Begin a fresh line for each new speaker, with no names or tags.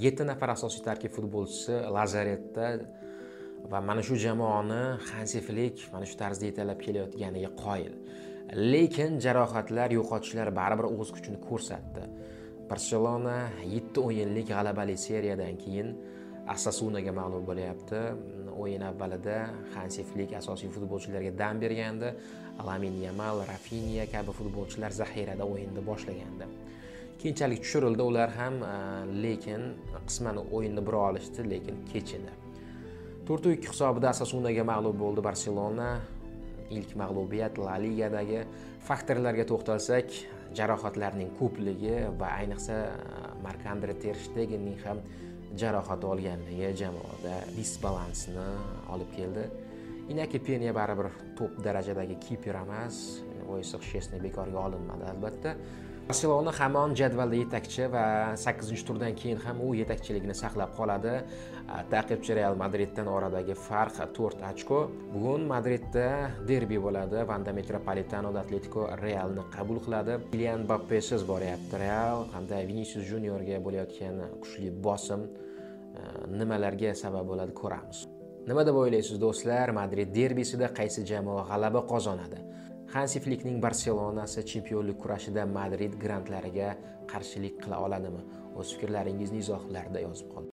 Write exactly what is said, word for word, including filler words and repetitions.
yetti nafar asosiy tarkib futbolchisi lazaretda va mana shu jamoani Hansi Flik mana shu tarzda yetalab kelayotganiga qoyil. Lekin jarohatlar, yo'qotishlar baribir o'z kuchini ko'rsatdi. Barselona yetti o'yinlik g'alabali seriyadan keyin Osasunaga mag'lub bo'lyapti. O'yin avvalida Hansi Flik asosiy futbolchilarga dam bergandi. Lamine Yamal, Rafinha kabi futbolchilar zaxirada o'yinni boshlagandi. Keyinchalik tushirildi ular ham, lekin qisman o'yinni bura olishdi, lekin kech edi. to'rt ikki hisobida Osasunaga mag'lub bo'ldi Barselona. Ilk mag'lubiyat La Ligadagi. Faktorlarga to'xtalsak, jarohatlarning ko'pligi va ayniqsa Marc-Andre ter Shtegenning ham jarohat olganligi jamoada disbalansni olib keldi. Inaki Penya baribir top darajadagi kiper emas, Voysix Shesni bekorga olinmadi albatta. Barselona hamon jadvalda yetakchi va sakkizinchi turdan keyin ham u yetakchiligini saqlab qoladi. Ta'qibchi Real Madriddan oradagi farq to'rt ochko. Bugun Madridda derbi bo'ladi. Vanda Metropolitano Atletico Realni qabul qiladi. Kylian Mbappesiz boryapti Real hamda Vinicius Juniorga bo'layotgan kuchli bosim nimalarga sabab bo'ladi ko'ramiz. Nima deb o'ylaysiz do'stlar? Madrid derbisida qaysi jamoa g'alaba qozonadi? Hansi Flikning Barselonasi chempionlik kurashida Madrid grandlariga qarshilik qila oladimi? O'z fikrlaringizni izohlarda yozib qoldiring.